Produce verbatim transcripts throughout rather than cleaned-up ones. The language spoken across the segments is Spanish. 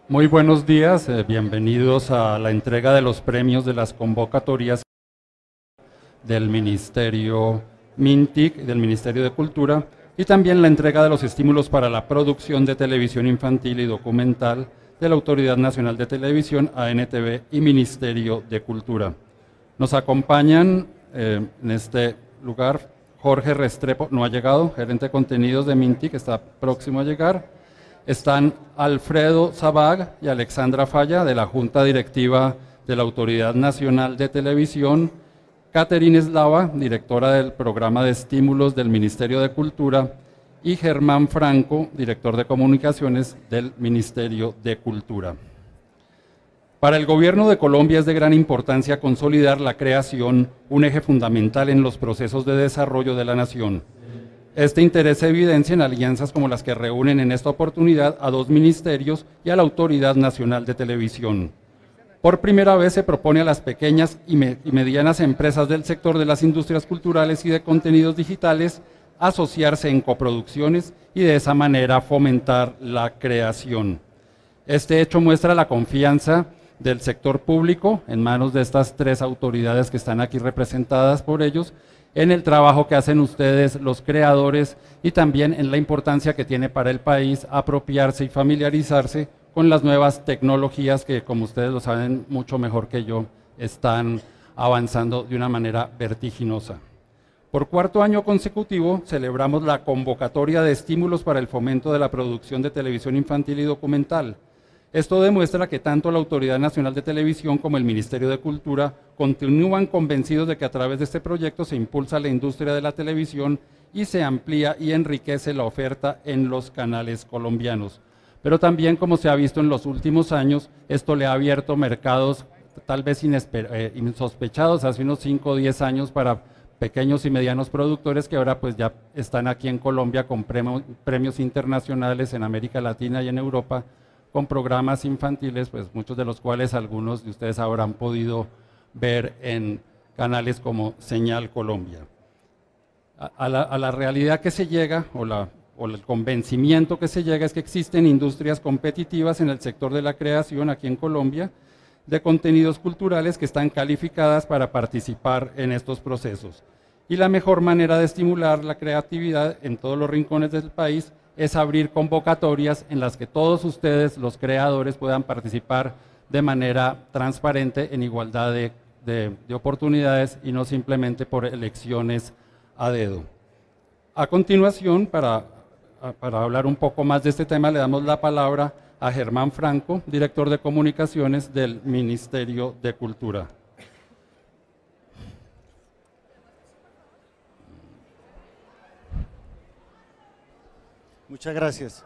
Muy buenos días, eh, bienvenidos a la entrega de los premios de las convocatorias del Ministerio MINTIC, del Ministerio de Cultura, y también la entrega de los estímulos para la producción de televisión infantil y documental de la Autoridad Nacional de Televisión, A N T V y Ministerio de Cultura. Nos acompañan eh, en este lugar Jorge Restrepo, no ha llegado, gerente de contenidos de MINTIC, está próximo a llegar. Están Alfredo Sabag y Alexandra Falla, de la Junta Directiva de la Autoridad Nacional de Televisión, Caterine Eslava, directora del Programa de Estímulos del Ministerio de Cultura, y Germán Franco, director de Comunicaciones del Ministerio de Cultura. Para el Gobierno de Colombia es de gran importancia consolidar la creación, un eje fundamental en los procesos de desarrollo de la nación. Este interés se evidencia en alianzas como las que reúnen en esta oportunidad a dos ministerios y a la Autoridad Nacional de Televisión. Por primera vez se propone a las pequeñas y, me y medianas empresas del sector de las industrias culturales y de contenidos digitales asociarse en coproducciones y de esa manera fomentar la creación. Este hecho muestra la confianza del sector público en manos de estas tres autoridades que están aquí representadas por ellos, en el trabajo que hacen ustedes, los creadores, y también en la importancia que tiene para el país apropiarse y familiarizarse con las nuevas tecnologías que, como ustedes lo saben mucho mejor que yo, están avanzando de una manera vertiginosa. Por cuarto año consecutivo celebramos la convocatoria de estímulos para el fomento de la producción de televisión infantil y documental. Esto demuestra que tanto la Autoridad Nacional de Televisión como el Ministerio de Cultura continúan convencidos de que a través de este proyecto se impulsa la industria de la televisión y se amplía y enriquece la oferta en los canales colombianos. Pero también, como se ha visto en los últimos años, esto le ha abierto mercados tal vez eh, insospechados hace unos cinco o diez años para pequeños y medianos productores que ahora pues ya están aquí en Colombia con premios, premios internacionales en América Latina y en Europa, con programas infantiles, pues muchos de los cuales algunos de ustedes habrán podido ver en canales como Señal Colombia. A, a, la, a la realidad que se llega, o, la, o el convencimiento que se llega, es que existen industrias competitivas en el sector de la creación aquí en Colombia, de contenidos culturales que están calificadas para participar en estos procesos. Y la mejor manera de estimular la creatividad en todos los rincones del país es abrir convocatorias en las que todos ustedes, los creadores, puedan participar de manera transparente, en igualdad de, de, de oportunidades y no simplemente por elecciones a dedo. A continuación, para, para hablar un poco más de este tema, le damos la palabra a Germán Franco, director de Comunicaciones del Ministerio de Cultura. Muchas gracias.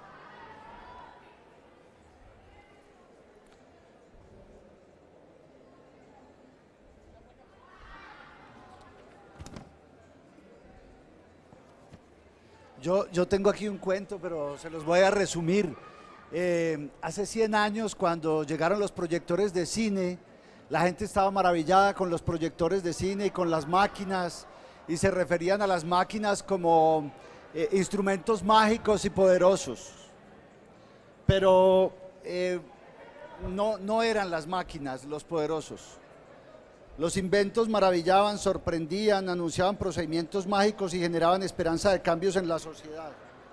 Yo, yo tengo aquí un cuento, pero se los voy a resumir. Eh, hace cien años, cuando llegaron los proyectores de cine, la gente estaba maravillada con los proyectores de cine y con las máquinas, y se referían a las máquinas como Eh, instrumentos mágicos y poderosos, pero eh, no, no eran las máquinas los poderosos. Los inventos maravillaban, sorprendían, anunciaban procedimientos mágicos y generaban esperanza de cambios en la sociedad.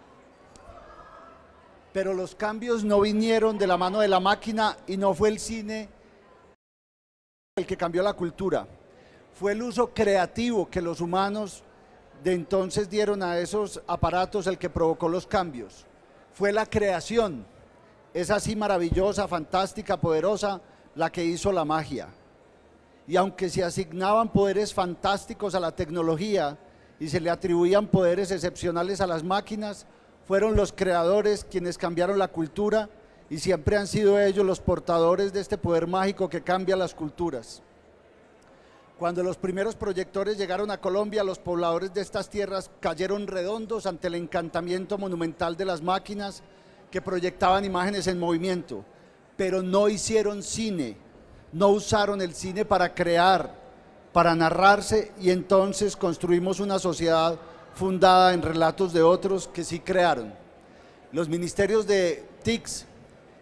Pero los cambios no vinieron de la mano de la máquina y no fue el cine el que cambió la cultura, fue el uso creativo que los humanos de entonces dieron a esos aparatos el que provocó los cambios. Fue la creación, esa así maravillosa, fantástica, poderosa, la que hizo la magia. Y aunque se asignaban poderes fantásticos a la tecnología y se le atribuían poderes excepcionales a las máquinas, fueron los creadores quienes cambiaron la cultura y siempre han sido ellos los portadores de este poder mágico que cambia las culturas. Cuando los primeros proyectores llegaron a Colombia, los pobladores de estas tierras cayeron redondos ante el encantamiento monumental de las máquinas que proyectaban imágenes en movimiento, pero no hicieron cine, no usaron el cine para crear, para narrarse, y entonces construimos una sociedad fundada en relatos de otros que sí crearon. Los ministerios de T I C S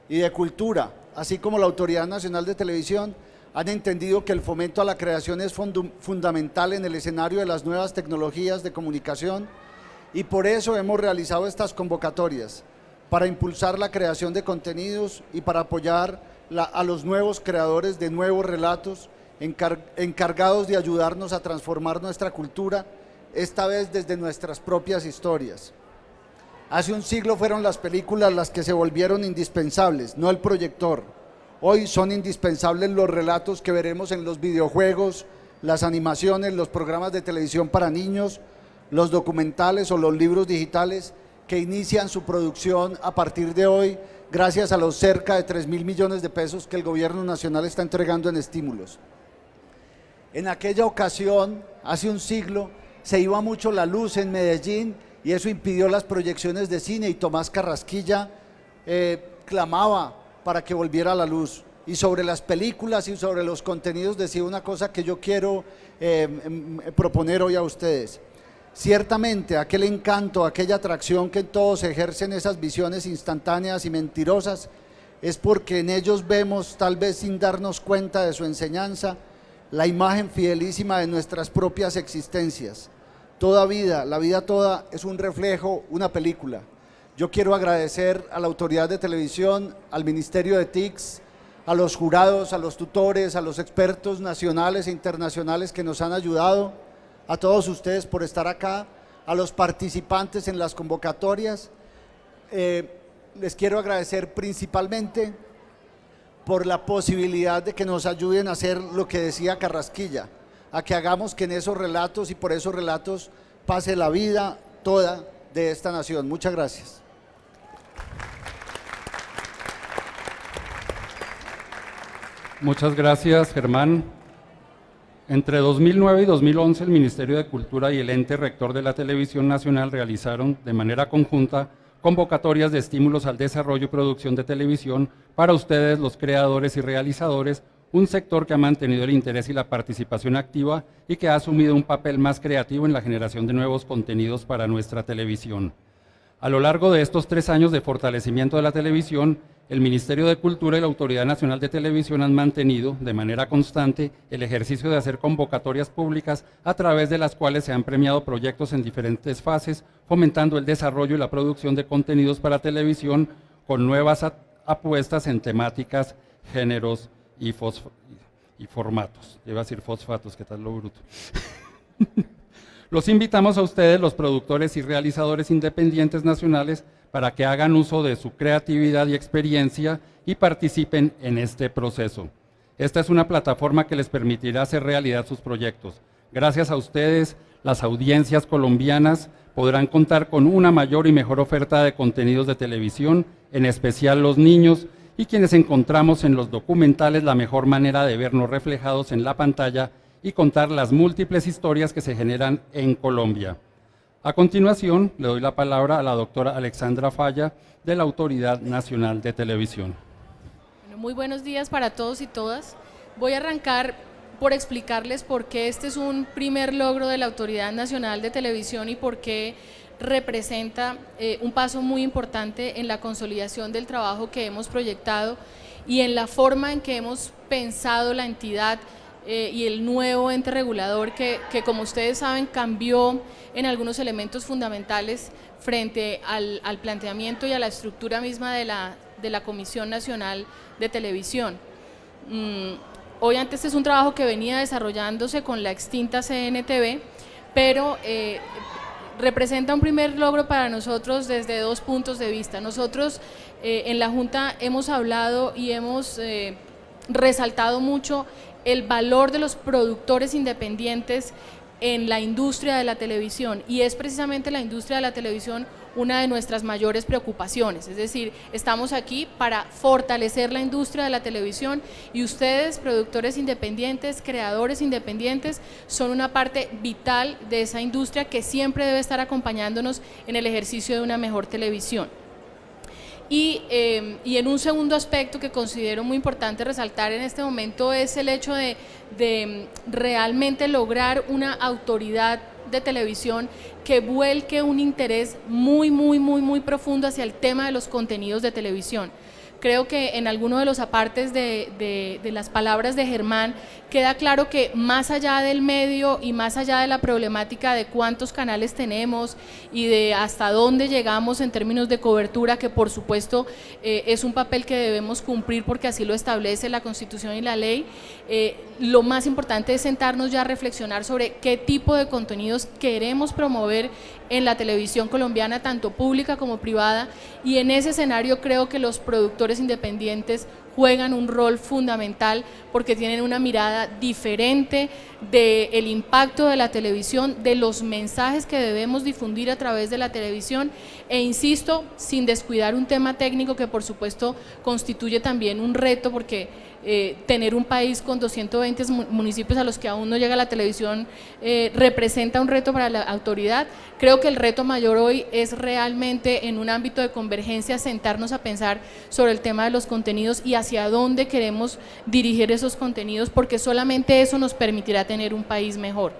y de Cultura, así como la Autoridad Nacional de Televisión, han entendido que el fomento a la creación es fundamental en el escenario de las nuevas tecnologías de comunicación y por eso hemos realizado estas convocatorias, para impulsar la creación de contenidos y para apoyar la, a los nuevos creadores de nuevos relatos encar, encargados de ayudarnos a transformar nuestra cultura, esta vez desde nuestras propias historias. Hace un siglo fueron las películas las que se volvieron indispensables, no el proyector. Hoy son indispensables los relatos que veremos en los videojuegos, las animaciones, los programas de televisión para niños, los documentales o los libros digitales que inician su producción a partir de hoy gracias a los cerca de tres mil millones de pesos que el gobierno nacional está entregando en estímulos. En aquella ocasión, hace un siglo, se iba mucho la luz en Medellín y eso impidió las proyecciones de cine y Tomás Carrasquilla eh, clamaba para que volviera la luz. Y sobre las películas y sobre los contenidos decía una cosa que yo quiero eh, proponer hoy a ustedes. Ciertamente aquel encanto, aquella atracción que en todos ejercen esas visiones instantáneas y mentirosas es porque en ellos vemos, tal vez sin darnos cuenta de su enseñanza, la imagen fidelísima de nuestras propias existencias. Toda vida, la vida toda es un reflejo, una película. Yo quiero agradecer a la Autoridad de Televisión, al Ministerio de T I C S, a los jurados, a los tutores, a los expertos nacionales e internacionales que nos han ayudado, a todos ustedes por estar acá, a los participantes en las convocatorias. Eh, les quiero agradecer principalmente por la posibilidad de que nos ayuden a hacer lo que decía Carrasquilla, a que hagamos que en esos relatos y por esos relatos pase la vida toda de esta nación. Muchas gracias. Muchas gracias, Germán. Entre dos mil nueve y dos mil once, el Ministerio de Cultura y el ente rector de la Televisión Nacional realizaron de manera conjunta convocatorias de estímulos al desarrollo y producción de televisión para ustedes, los creadores y realizadores, un sector que ha mantenido el interés y la participación activa y que ha asumido un papel más creativo en la generación de nuevos contenidos para nuestra televisión. A lo largo de estos tres años de fortalecimiento de la televisión, el Ministerio de Cultura y la Autoridad Nacional de Televisión han mantenido de manera constante el ejercicio de hacer convocatorias públicas a través de las cuales se han premiado proyectos en diferentes fases, fomentando el desarrollo y la producción de contenidos para televisión con nuevas apuestas en temáticas, géneros y, y formatos. Iba a decir fosfatos, ¿qué tal lo bruto? Los invitamos a ustedes, los productores y realizadores independientes nacionales, para que hagan uso de su creatividad y experiencia y participen en este proceso. Esta es una plataforma que les permitirá hacer realidad sus proyectos. Gracias a ustedes, las audiencias colombianas podrán contar con una mayor y mejor oferta de contenidos de televisión, en especial los niños, y quienes encontramos en los documentales la mejor manera de vernos reflejados en la pantalla y contar las múltiples historias que se generan en Colombia. A continuación, le doy la palabra a la doctora Alexandra Falla, de la Autoridad Nacional de Televisión. Bueno, muy buenos días para todos y todas. Voy a arrancar por explicarles por qué este es un primer logro de la Autoridad Nacional de Televisión y por qué representa eh, un paso muy importante en la consolidación del trabajo que hemos proyectado y en la forma en que hemos pensado la entidad Eh, y el nuevo ente regulador que, que, como ustedes saben, cambió en algunos elementos fundamentales frente al, al planteamiento y a la estructura misma de la, de la Comisión Nacional de Televisión. Mm, obviamente este es un trabajo que venía desarrollándose con la extinta C N T V, pero eh, representa un primer logro para nosotros desde dos puntos de vista. Nosotros eh, en la Junta hemos hablado y hemos eh, resaltado mucho el valor de los productores independientes en la industria de la televisión, y es precisamente la industria de la televisión una de nuestras mayores preocupaciones. Es decir, estamos aquí para fortalecer la industria de la televisión y ustedes, productores independientes, creadores independientes, son una parte vital de esa industria que siempre debe estar acompañándonos en el ejercicio de una mejor televisión. Y, eh, y en un segundo aspecto que considero muy importante resaltar en este momento es el hecho de, de realmente lograr una autoridad de televisión que vuelque un interés muy, muy, muy, muy profundo hacia el tema de los contenidos de televisión. creo que en alguno de los apartes de, de, de las palabras de Germán queda claro que más allá del medio y más allá de la problemática de cuántos canales tenemos y de hasta dónde llegamos en términos de cobertura, que por supuesto eh, es un papel que debemos cumplir porque así lo establece la Constitución y la ley, eh, lo más importante es sentarnos ya a reflexionar sobre qué tipo de contenidos queremos promover en la televisión colombiana, tanto pública como privada, y en ese escenario creo que los productores independientes juegan un rol fundamental porque tienen una mirada diferente del impacto de la televisión, de los mensajes que debemos difundir a través de la televisión e insisto, sin descuidar un tema técnico que por supuesto constituye también un reto porque eh, tener un país con doscientos veinte municipios a los que aún no llega la televisión eh, representa un reto para la autoridad. Creo que el reto mayor hoy es realmente en un ámbito de convergencia sentarnos a pensar sobre el tema de los contenidos y hacia dónde queremos dirigir esos contenidos porque solamente eso nos permitirá tener un país mejor.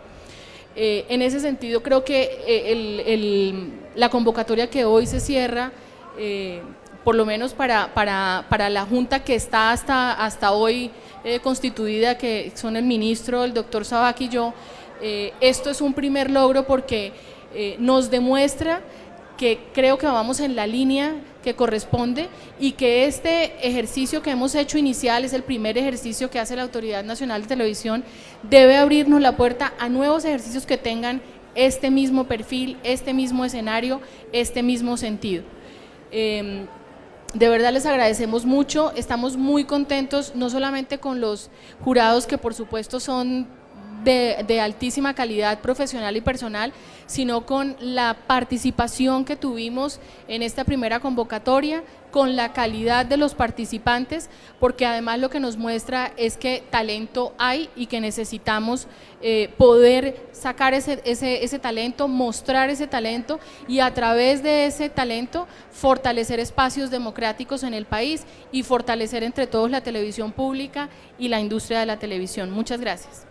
Eh, en ese sentido creo que eh, el, el, la convocatoria que hoy se cierra, eh, por lo menos para, para, para la Junta que está hasta, hasta hoy eh, constituida, que son el ministro, el doctor Sabac y yo, eh, esto es un primer logro porque eh, nos demuestra que creo que vamos en la línea que corresponde y que este ejercicio que hemos hecho inicial es el primer ejercicio que hace la Autoridad Nacional de Televisión, debe abrirnos la puerta a nuevos ejercicios que tengan este mismo perfil, este mismo escenario, este mismo sentido. Eh, de verdad les agradecemos mucho, estamos muy contentos no solamente con los jurados que por supuesto son De, de altísima calidad profesional y personal, sino con la participación que tuvimos en esta primera convocatoria, con la calidad de los participantes, porque además lo que nos muestra es que talento hay y que necesitamos eh, poder sacar ese, ese, ese talento, mostrar ese talento y a través de ese talento fortalecer espacios democráticos en el país y fortalecer entre todos la televisión pública y la industria de la televisión. Muchas gracias.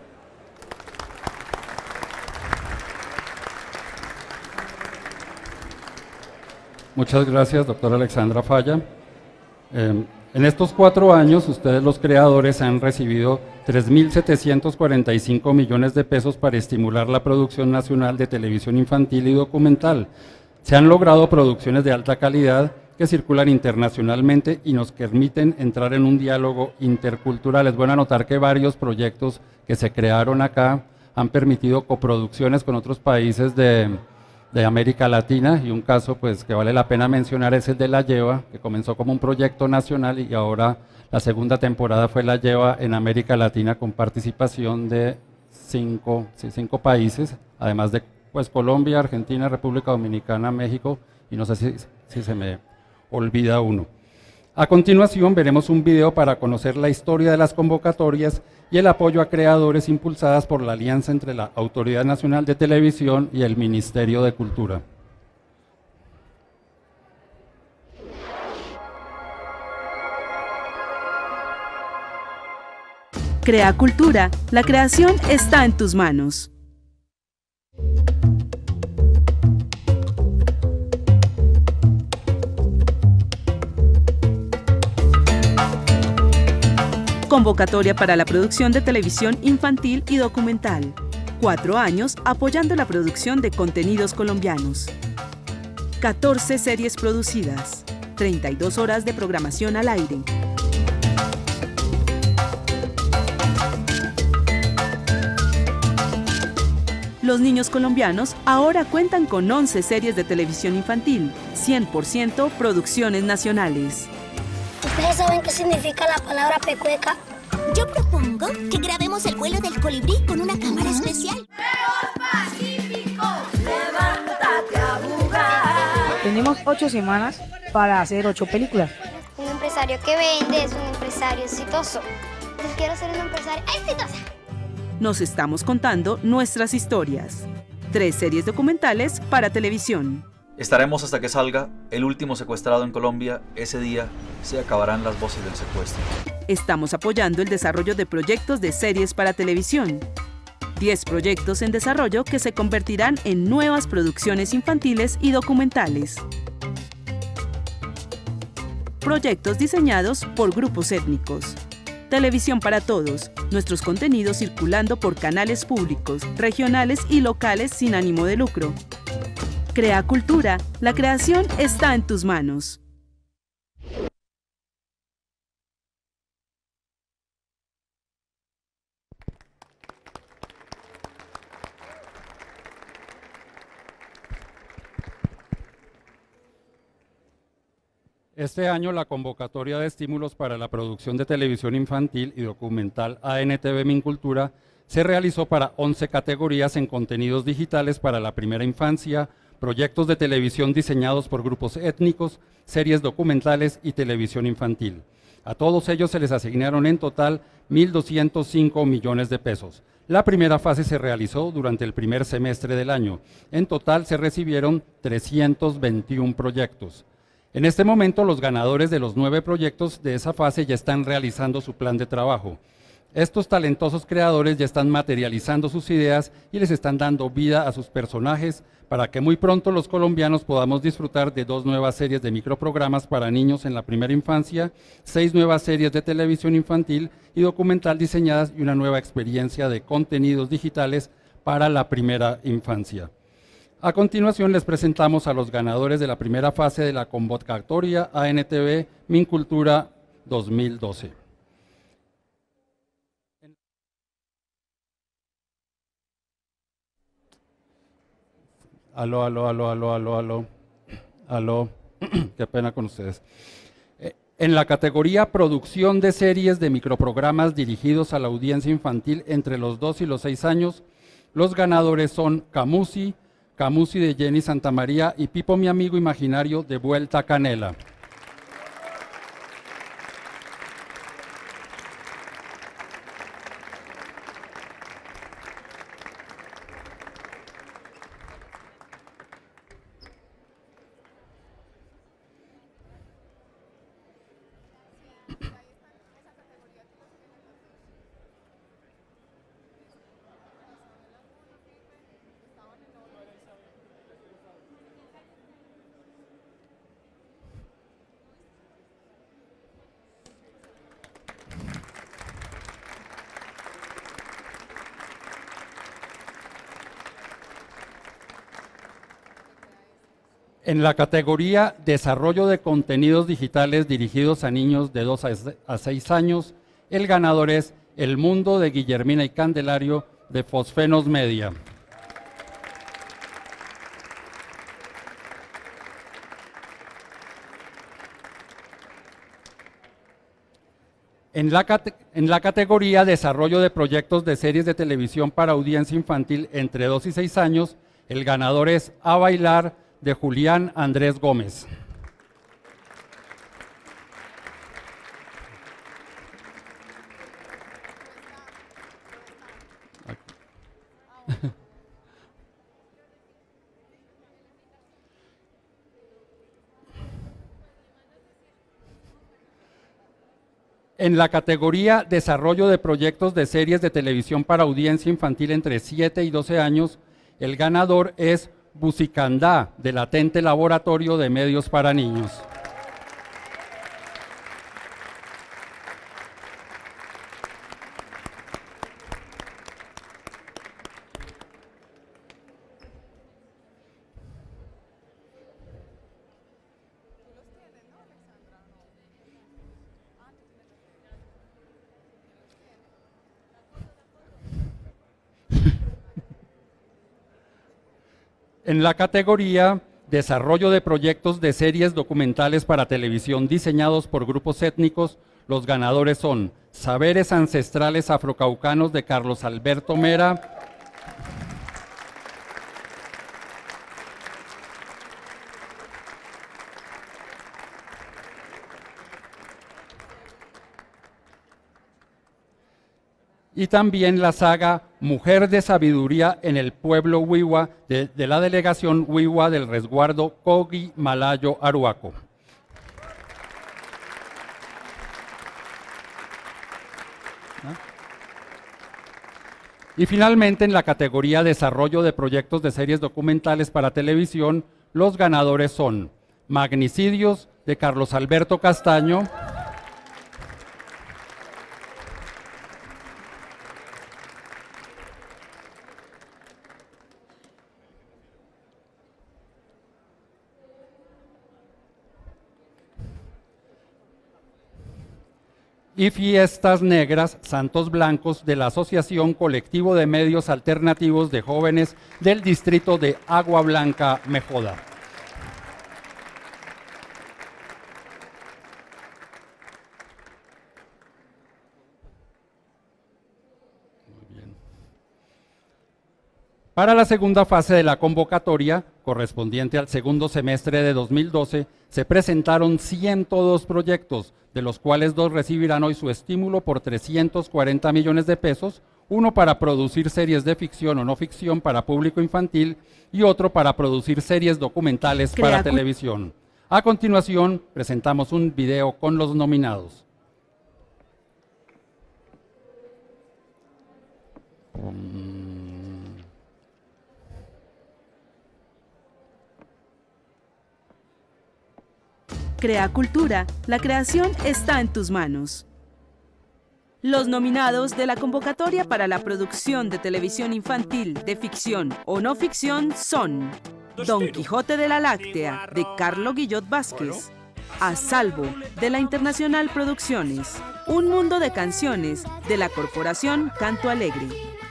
Muchas gracias, doctora Alexandra Falla. Eh, en estos cuatro años, ustedes los creadores han recibido tres mil setecientos cuarenta y cinco millones de pesos para estimular la producción nacional de televisión infantil y documental. Se han logrado producciones de alta calidad que circulan internacionalmente y nos permiten entrar en un diálogo intercultural. Es bueno anotar que varios proyectos que se crearon acá han permitido coproducciones con otros países de de América Latina, y un caso pues que vale la pena mencionar es el de La Lleva, que comenzó como un proyecto nacional y ahora la segunda temporada fue La Lleva en América Latina con participación de cinco, sí, cinco países, además de pues Colombia, Argentina, República Dominicana, México y no sé si, si se me olvida uno. A continuación veremos un video para conocer la historia de las convocatorias y el apoyo a creadores impulsadas por la alianza entre la Autoridad Nacional de Televisión y el Ministerio de Cultura. Crea Cultura, la creación está en tus manos. Convocatoria para la producción de televisión infantil y documental. Cuatro años apoyando la producción de contenidos colombianos. catorce series producidas. treinta y dos horas de programación al aire. Los niños colombianos ahora cuentan con once series de televisión infantil, cien por ciento producciones nacionales. ¿Ustedes saben qué significa la palabra pecueca? Yo propongo que grabemos el vuelo del colibrí con una cámara especial. ¡Leos pacíficos! ¡Levántate a jugar! Tenemos ocho semanas para hacer ocho películas. Un empresario que vende es un empresario exitoso. Yo quiero ser una empresaria exitosa. Nos estamos contando nuestras historias. Tres series documentales para televisión. Estaremos hasta que salga El último secuestrado en Colombia. Ese día se acabarán las voces del secuestro. Estamos apoyando el desarrollo de proyectos de series para televisión. diez proyectos en desarrollo que se convertirán en nuevas producciones infantiles y documentales. proyectos diseñados por grupos étnicos. Televisión para Todos, nuestros contenidos circulando por canales públicos, regionales y locales sin ánimo de lucro. Crea Cultura, la creación está en tus manos. Este año la convocatoria de estímulos para la producción de televisión infantil y documental A N T V Mincultura se realizó para once categorías en contenidos digitales para la primera infancia, proyectos de televisión diseñados por grupos étnicos, series documentales y televisión infantil. A todos ellos se les asignaron en total mil doscientos cinco millones de pesos. La primera fase se realizó durante el primer semestre del año. En total se recibieron trescientos veintiún proyectos. En este momento los ganadores de los nueve proyectos de esa fase ya están realizando su plan de trabajo. Estos talentosos creadores ya están materializando sus ideas y les están dando vida a sus personajes para que muy pronto los colombianos podamos disfrutar de dos nuevas series de microprogramas para niños en la primera infancia, seis nuevas series de televisión infantil y documental diseñadas y una nueva experiencia de contenidos digitales para la primera infancia. A continuación les presentamos a los ganadores de la primera fase de la convocatoria A N T V Mincultura dos mil doce. Aló, aló, aló, aló, aló, aló, aló, qué pena con ustedes. En la categoría Producción de series de microprogramas dirigidos a la audiencia infantil entre los dos y los seis años, los ganadores son Camusi, Camusi de Jenny Santamaría y Pipo mi amigo imaginario de Vuelta a Canela. En la categoría Desarrollo de contenidos digitales dirigidos a niños de dos a seis años, el ganador es El Mundo de Guillermina y Candelario de Fosfenos Media. En la, en la categoría Desarrollo de proyectos de series de televisión para audiencia infantil entre dos y seis años, el ganador es A Bailar de Julián Andrés Gómez. En la categoría Desarrollo de proyectos de series de televisión para audiencia infantil entre siete y doce años, el ganador es Busicandá, de Latente Laboratorio de Medios para Niños. En la categoría Desarrollo de proyectos de series documentales para televisión diseñados por grupos étnicos, los ganadores son Saberes Ancestrales Afrocaucanos de Carlos Alberto Mera, y también la saga Mujer de Sabiduría en el Pueblo Wiwa de, de la delegación Wiwa del resguardo Kogi Malayo Aruaco. Y finalmente en la categoría Desarrollo de proyectos de series documentales para televisión, los ganadores son Magnicidios de Carlos Alberto Castaño. Y Fiestas Negras, Santos Blancos, de la Asociación Colectivo de Medios Alternativos de Jóvenes del Distrito de Agua Blanca, Mejoda. Para la segunda fase de la convocatoria, correspondiente al segundo semestre de dos mil doce, se presentaron ciento dos proyectos, de los cuales dos recibirán hoy su estímulo por trescientos cuarenta millones de pesos, uno para producir series de ficción o no ficción para público infantil y otro para producir series documentales Crea para televisión. A continuación, presentamos un video con los nominados. Um... Crea Cultura, la creación está en tus manos. Los nominados de la convocatoria para la producción de televisión infantil de ficción o no ficción son Don Quijote de la Láctea, de Carlo Guillot Vázquez, A Salvo, de la Internacional Producciones, Un Mundo de Canciones, de la Corporación Canto Alegre.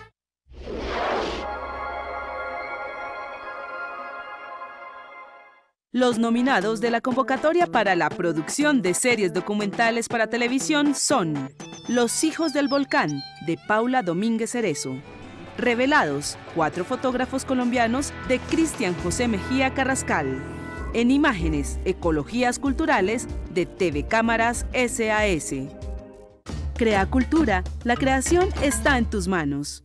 Los nominados de la convocatoria para la producción de series documentales para televisión son Los Hijos del Volcán, de Paula Domínguez Cerezo. Revelados, cuatro fotógrafos colombianos, de Cristian José Mejía Carrascal. En imágenes, Ecologías Culturales, de T V Cámaras S A S. Crea Cultura, la creación está en tus manos.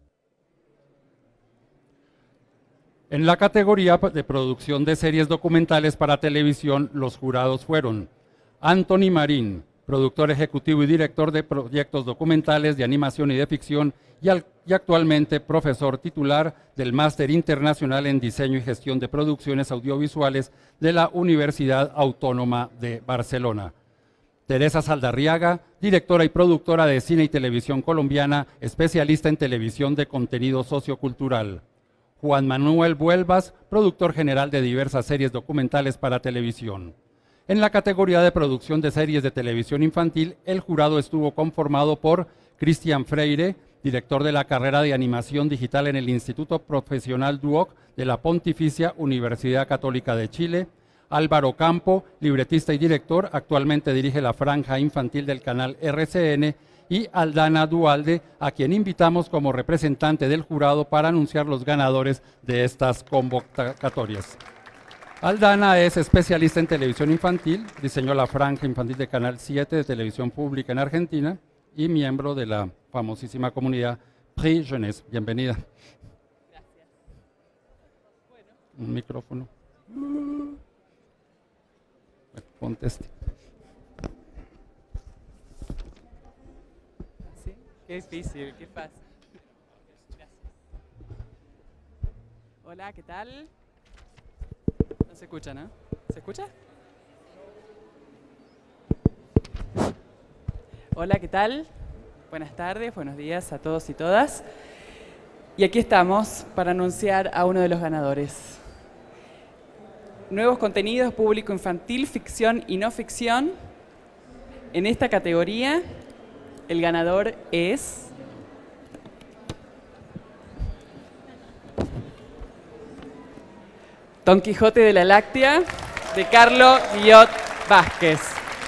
En la categoría de producción de series documentales para televisión, los jurados fueron Anthony Marín, productor ejecutivo y director de proyectos documentales de animación y de ficción y, al, y actualmente profesor titular del Máster Internacional en Diseño y Gestión de Producciones Audiovisuales de la Universidad Autónoma de Barcelona. Teresa Saldarriaga, directora y productora de cine y televisión colombiana, especialista en televisión de contenido sociocultural. Juan Manuel Vuelvas, productor general de diversas series documentales para televisión. En la categoría de producción de series de televisión infantil, el jurado estuvo conformado por Cristian Freire, director de la carrera de animación digital en el Instituto Profesional Duoc de la Pontificia Universidad Católica de Chile, Álvaro Campo, libretista y director, actualmente dirige la franja infantil del canal R C N, y Aldana Dualde, a quien invitamos como representante del jurado para anunciar los ganadores de estas convocatorias. Aldana es especialista en televisión infantil, diseñó la franja infantil de Canal siete de televisión pública en Argentina y miembro de la famosísima comunidad Prix Jeunesse. Bienvenida. Gracias. Bueno. Un micrófono. Conteste. Qué difícil, qué fácil. Gracias. Hola, ¿qué tal? No se escucha, ¿no? ¿Se escucha? Hola, ¿qué tal? Buenas tardes, buenos días a todos y todas. Y aquí estamos para anunciar a uno de los ganadores. Nuevos contenidos, público infantil, ficción y no ficción. En esta categoría, el ganador es Don Quijote de la Láctea, de Carlo Guillot Vázquez.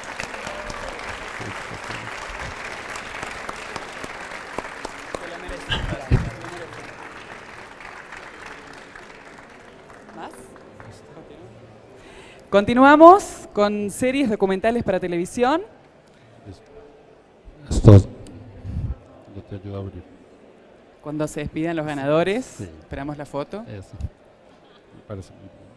¿Más? Continuamos con series documentales para televisión. Esto yo te ayudo a abrir. Cuando se despidan los ganadores, sí. Esperamos la foto. Eso. Me parece muy bien.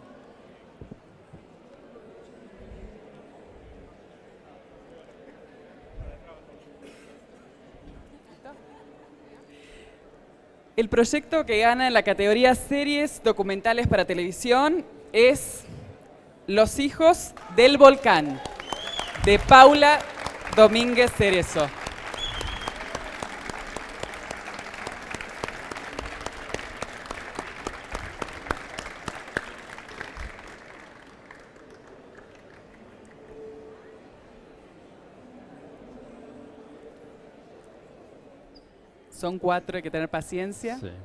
El proyecto que gana en la categoría series documentales para televisión es Los hijos del volcán, de Paula Domínguez Cerezo. Son cuatro, hay que tener paciencia. Sí.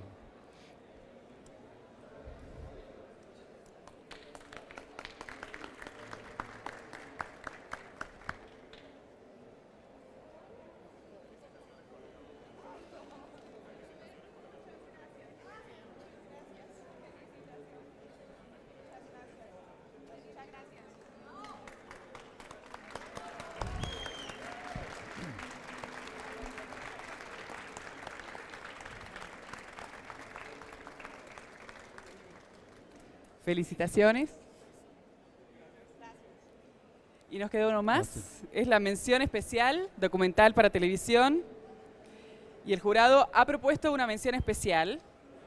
Felicitaciones. Y nos queda uno más. Es la mención especial, documental para televisión. Y el jurado ha propuesto una mención especial.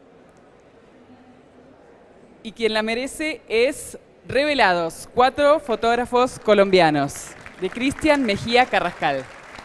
Y quien la merece es Revelados, cuatro fotógrafos colombianos, de Cristian Mejía Carrascal.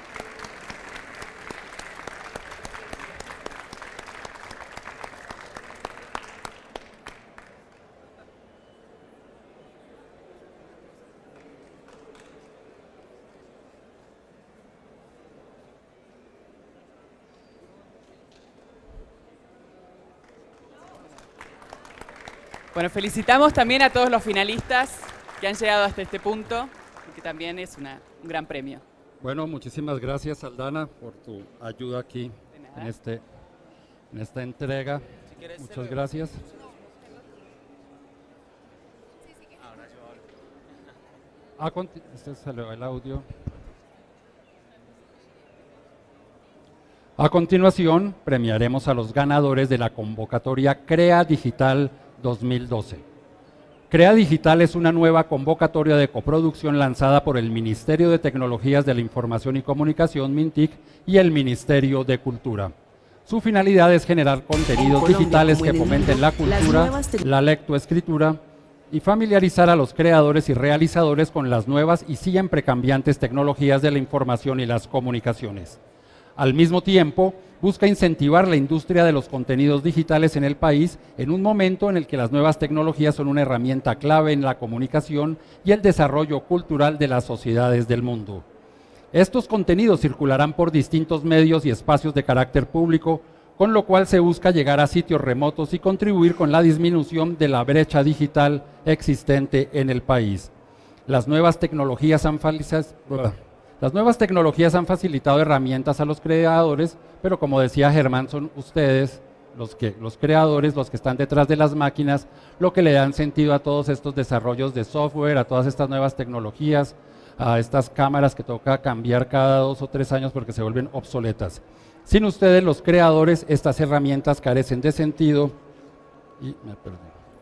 Bueno, felicitamos también a todos los finalistas que han llegado hasta este punto, que también es una, un gran premio. Bueno, muchísimas gracias, Aldana, por tu ayuda aquí en, este, en esta entrega. Si Muchas gracias. A conti- este salió el audio. A continuación, premiaremos a los ganadores de la convocatoria CREA Digital dos mil doce. CREA Digital es una nueva convocatoria de coproducción lanzada por el Ministerio de Tecnologías de la Información y Comunicación, MINTIC, y el Ministerio de Cultura. Su finalidad es generar contenidos Colombia, digitales como que en el fomenten la mundo, las cultura, nuevas tec- la lectoescritura y familiarizar a los creadores y realizadores con las nuevas y siempre cambiantes tecnologías de la información y las comunicaciones. Al mismo tiempo, busca incentivar la industria de los contenidos digitales en el país en un momento en el que las nuevas tecnologías son una herramienta clave en la comunicación y el desarrollo cultural de las sociedades del mundo. Estos contenidos circularán por distintos medios y espacios de carácter público, con lo cual se busca llegar a sitios remotos y contribuir con la disminución de la brecha digital existente en el país. Las nuevas tecnologías han facilitado Las nuevas tecnologías han facilitado herramientas a los creadores, pero como decía Germán, son ustedes, los, que, los creadores, los que están detrás de las máquinas, lo que le dan sentido a todos estos desarrollos de software, a todas estas nuevas tecnologías, a estas cámaras que toca cambiar cada dos o tres años porque se vuelven obsoletas. Sin ustedes, los creadores, estas herramientas carecen de sentido. Y me perdí.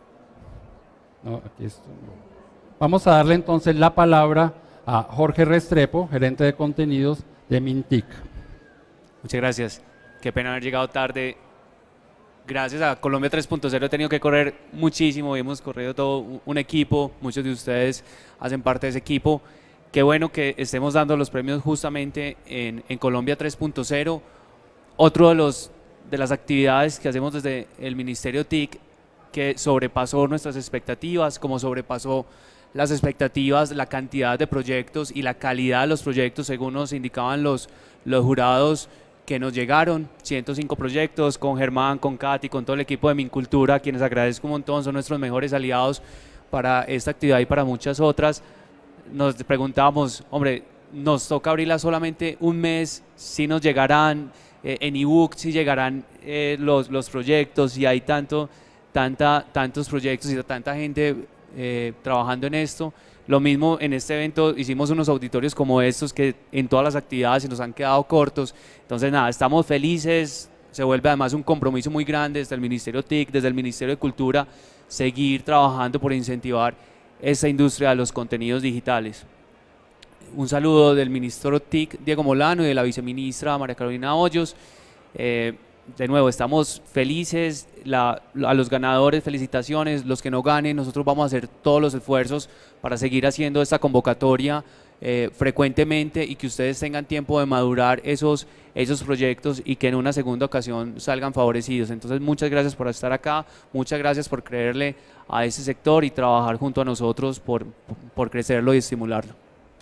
No, aquí estoy. Vamos a darle entonces la palabra a Jorge Restrepo, gerente de contenidos de MINTIC. Muchas gracias. Qué pena haber llegado tarde. Gracias a Colombia tres punto cero he tenido que correr muchísimo, hemos corrido todo un equipo, muchos de ustedes hacen parte de ese equipo. Qué bueno que estemos dando los premios justamente en, en Colombia tres punto cero. Otro de, los, de las actividades que hacemos desde el Ministerio T I C que sobrepasó nuestras expectativas, como sobrepasó las expectativas, la cantidad de proyectos y la calidad de los proyectos, según nos indicaban los, los jurados que nos llegaron, ciento cinco proyectos, con Germán, con Katy, con todo el equipo de Mincultura, a quienes agradezco un montón, son nuestros mejores aliados para esta actividad y para muchas otras. Nos preguntábamos, hombre, nos toca abrirla solamente un mes, si nos llegarán eh, en ebook, si llegarán eh, los, los proyectos, y hay tanto, tanta, tantos proyectos y tanta gente Eh, trabajando en esto. Lo mismo en este evento, hicimos unos auditorios como estos que en todas las actividades se nos han quedado cortos. Entonces nada, estamos felices, se vuelve además un compromiso muy grande desde el Ministerio T I C, desde el Ministerio de Cultura, seguir trabajando por incentivar esta industria de los contenidos digitales. Un saludo del ministro T I C, Diego Molano, y de la viceministra María Carolina Hoyos. Eh, de nuevo, estamos felices, la, a los ganadores felicitaciones, los que no ganen, nosotros vamos a hacer todos los esfuerzos para seguir haciendo esta convocatoria eh, frecuentemente y que ustedes tengan tiempo de madurar esos, esos proyectos y que en una segunda ocasión salgan favorecidos. Entonces muchas gracias por estar acá, muchas gracias por creerle a ese sector y trabajar junto a nosotros por, por crecerlo y estimularlo.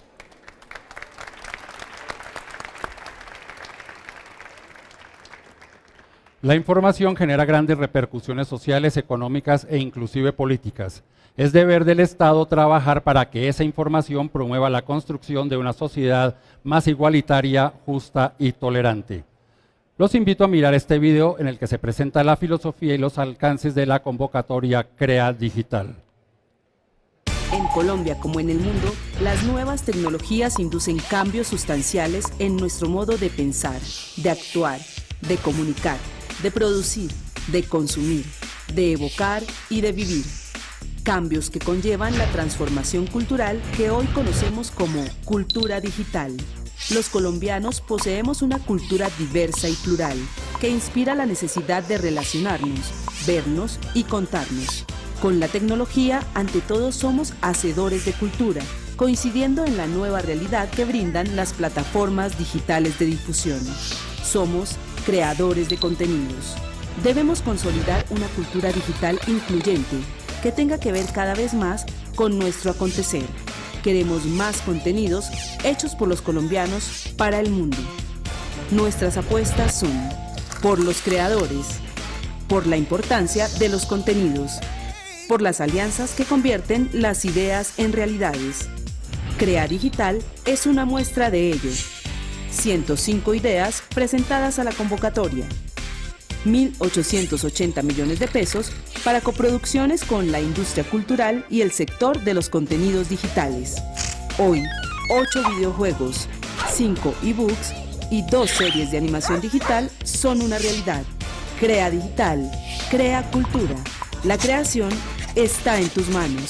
La información genera grandes repercusiones sociales, económicas e inclusive políticas. Es deber del Estado trabajar para que esa información promueva la construcción de una sociedad más igualitaria, justa y tolerante. Los invito a mirar este video en el que se presenta la filosofía y los alcances de la convocatoria CREA Digital. En Colombia, como en el mundo, las nuevas tecnologías inducen cambios sustanciales en nuestro modo de pensar, de actuar, de comunicar, de producir, de consumir, de evocar y de vivir. Cambios que conllevan la transformación cultural que hoy conocemos como cultura digital. Los colombianos poseemos una cultura diversa y plural que inspira la necesidad de relacionarnos, vernos y contarnos. Con la tecnología, ante todo, somos hacedores de cultura, coincidiendo en la nueva realidad que brindan las plataformas digitales de difusión. Somos creadores de contenidos. Debemos consolidar una cultura digital incluyente que tenga que ver cada vez más con nuestro acontecer. Queremos más contenidos hechos por los colombianos para el mundo. Nuestras apuestas son por los creadores, por la importancia de los contenidos, por las alianzas que convierten las ideas en realidades. CREA Digital es una muestra de ello. ciento cinco ideas presentadas a la convocatoria. mil ochocientos ochenta millones de pesos para coproducciones con la industria cultural y el sector de los contenidos digitales. Hoy, ocho videojuegos, cinco ebooks y dos series de animación digital son una realidad. CREA Digital, crea cultura. La creación está en tus manos.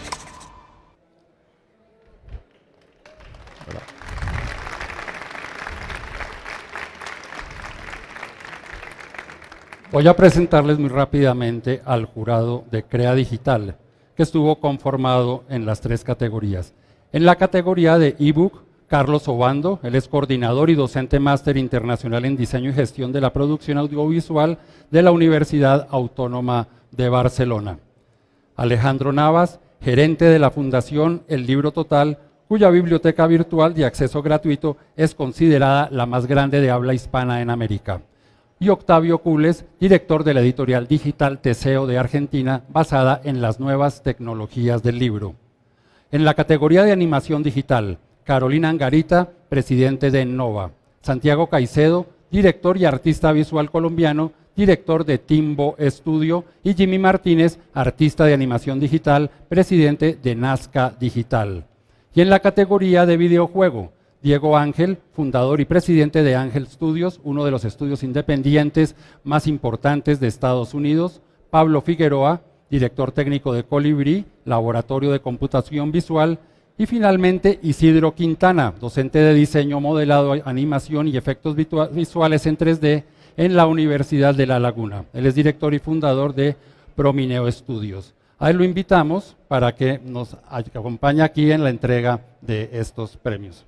Voy a presentarles muy rápidamente al jurado de CREA Digital, que estuvo conformado en las tres categorías. En la categoría de ebook, Carlos Obando, él es coordinador y docente máster internacional en diseño y gestión de la producción audiovisual de la Universidad Autónoma de Barcelona. Alejandro Navas, gerente de la Fundación El Libro Total, cuya biblioteca virtual de acceso gratuito es considerada la más grande de habla hispana en América. Y Octavio Cules, director de la editorial digital Teseo de Argentina, basada en las nuevas tecnologías del libro. En la categoría de animación digital, Carolina Angarita, presidente de Innova. Santiago Caicedo, director y artista visual colombiano, director de Timbo Studio, y Jimmy Martínez, artista de animación digital, presidente de Nazca Digital. Y en la categoría de videojuego, Diego Ángel, fundador y presidente de Ángel Studios, uno de los estudios independientes más importantes de Estados Unidos. Pablo Figueroa, director técnico de Colibrí, laboratorio de computación visual. Y finalmente Isidro Quintana, docente de diseño, modelado, animación y efectos visuales en tres D en la Universidad de La Laguna. Él es director y fundador de Promineo Studios. A él lo invitamos para que nos acompañe aquí en la entrega de estos premios.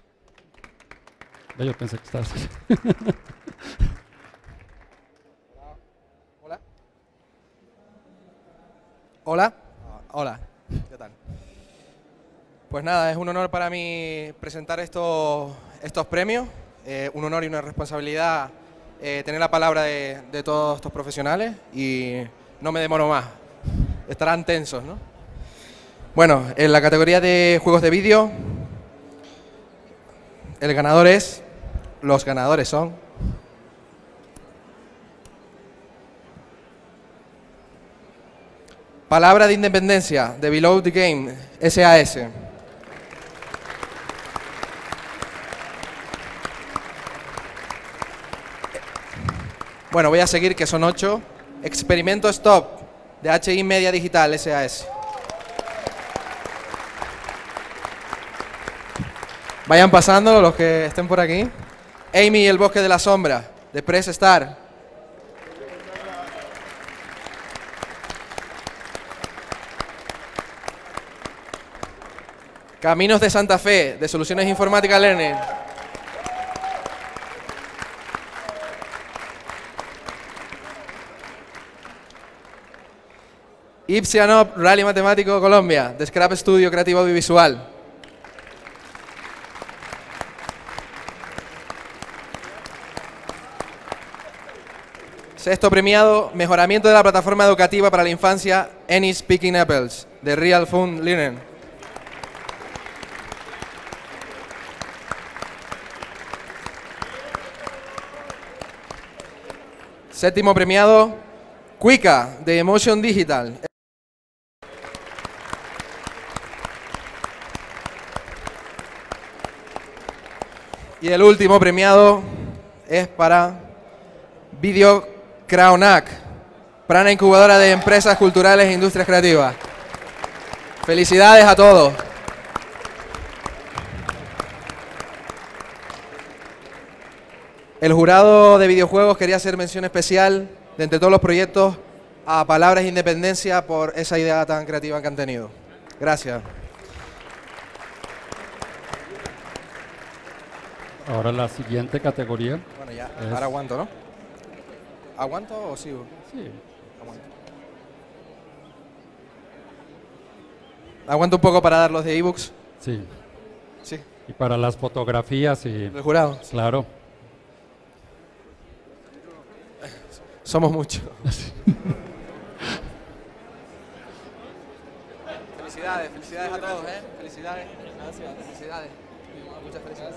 Yo pensé que estabas. Hola. Hola. Hola. ¿Qué tal? Pues nada, es un honor para mí presentar estos, estos premios. Eh, un honor y una responsabilidad eh, tener la palabra de, de todos estos profesionales y no me demoro más. Estarán tensos, ¿no? Bueno, en la categoría de juegos de vídeo, el ganador es... Los ganadores son... Palabra de Independencia, de Below the Game, S A S. Bueno, voy a seguir, que son ocho. Experimento Stop, de H I Media Digital, S A S. Vayan pasando los que estén por aquí. Amy y el Bosque de la Sombra, de Press Star, Caminos de Santa Fe, de Soluciones Informática Learning. Ipsianop Rally Matemático Colombia, de Scrap Studio Creativo Audiovisual. Sexto premiado, Mejoramiento de la Plataforma Educativa para la Infancia Any Speaking Apples, de Real Fund Learning. Séptimo premiado, Cuica, de Emotion Digital. Y el último premiado es para Video Crownac, para una incubadora de empresas culturales e industrias creativas. Felicidades a todos. El jurado de videojuegos quería hacer mención especial, de entre todos los proyectos, a Palabras de Independencia por esa idea tan creativa que han tenido. Gracias. Ahora la siguiente categoría. Bueno, ya, es... ahora aguanto, ¿no? ¿Aguanto o sigo? Sí. Aguanto. ¿Aguanto un poco para dar los de ebooks? Sí. Sí. Y para las fotografías y... ¿El jurado? Claro. Somos muchos. Felicidades, felicidades a todos, ¿eh? Felicidades. Gracias. Felicidades. Muchas felicidades.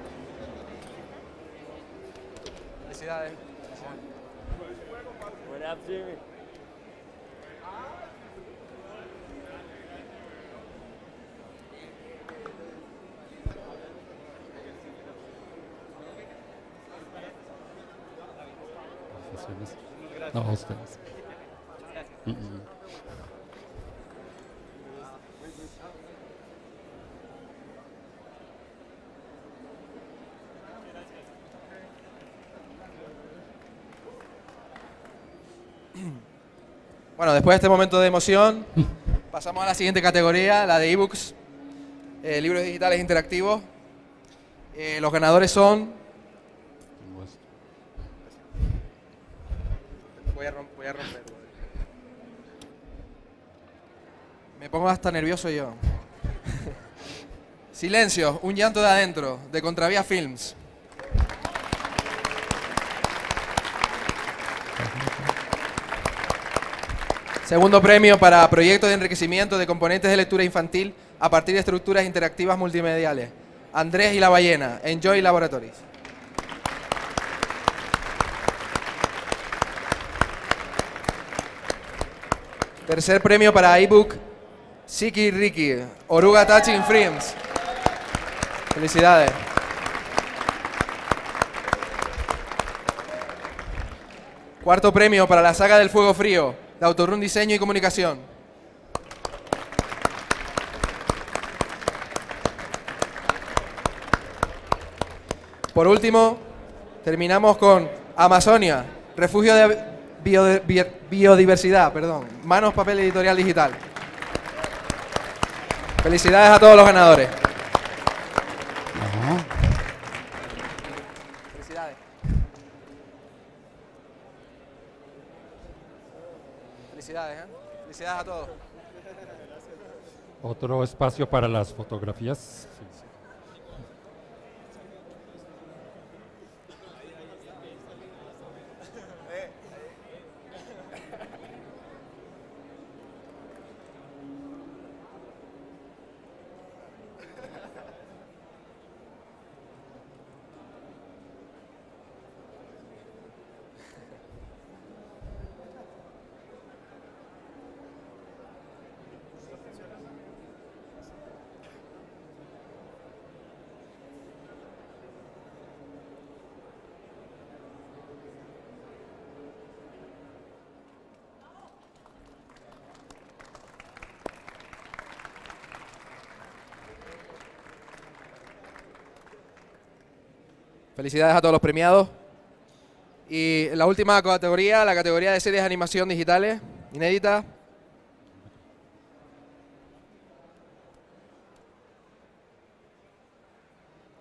Felicidades. What up, Jimmy? No, ustedes. Mm -mm. Bueno, después de este momento de emoción, pasamos a la siguiente categoría, la de ebooks, eh, libros digitales interactivos. Eh, los ganadores son... Voy a, romper, voy a romper. Me pongo hasta nervioso yo. Silencio, un llanto de adentro, de Contravía Films. Segundo premio para proyecto de enriquecimiento de componentes de lectura infantil a partir de estructuras interactivas multimediales. Andrés y la Ballena, Enjoy Laboratories. Tercer premio para ebook, Siki Ricky, Oruga Touching Frames. Felicidades. Cuarto premio para la saga del Fuego Frío, de Autorun Diseño y Comunicación. Por último, terminamos con Amazonia, refugio de bio, bio, biodiversidad, perdón, Manos Papel Editorial Digital. Felicidades a todos los ganadores. Ajá. Felicidades. Felicidades, ¿eh? Felicidades a todos. Otro espacio para las fotografías. Sí. Felicidades a todos los premiados. Y la última categoría, la categoría de series de animación digitales, inéditas.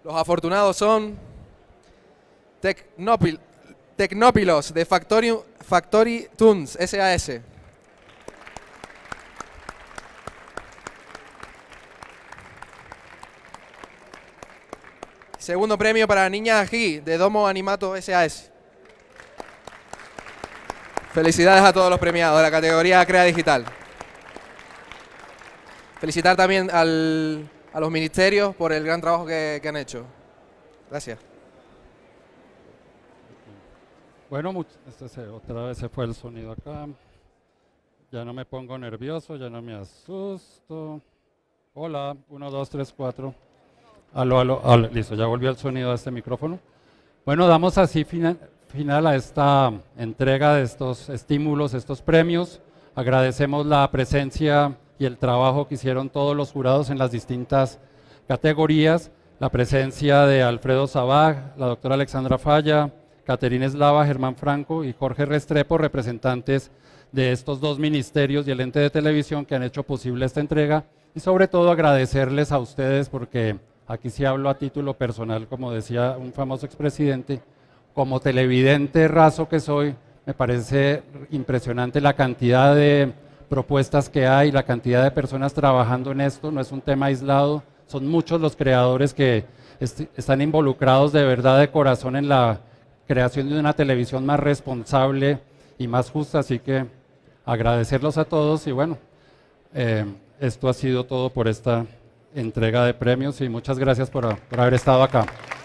Los afortunados son Tecnopil, Tecnópilos de Factory, Factory Tunes S A S. Segundo premio para Niña Ají de Domo Animato S A S. Felicidades a todos los premiados de la categoría Crea Digital. Felicitar también al, a los ministerios por el gran trabajo que, que han hecho. Gracias. Bueno, este se, otra vez se fue el sonido acá. Ya no me pongo nervioso, ya no me asusto. Hola, uno, dos, tres, cuatro. Aló, aló, aló, listo, ya volvió el sonido de este micrófono. Bueno, damos así final, final a esta entrega de estos estímulos, estos premios. Agradecemos la presencia y el trabajo que hicieron todos los jurados en las distintas categorías. La presencia de Alfredo Sabag, la doctora Alexandra Falla, Caterina Eslava, Germán Franco y Jorge Restrepo, representantes de estos dos ministerios y el ente de televisión que han hecho posible esta entrega. Y sobre todo agradecerles a ustedes porque aquí sí hablo a título personal, como decía un famoso expresidente, como televidente raso que soy, me parece impresionante la cantidad de propuestas que hay, la cantidad de personas trabajando en esto, no es un tema aislado, son muchos los creadores que est están involucrados de verdad de corazón en la creación de una televisión más responsable y más justa, así que agradecerlos a todos y bueno, eh, esto ha sido todo por esta entrega de premios y muchas gracias por, por haber estado acá.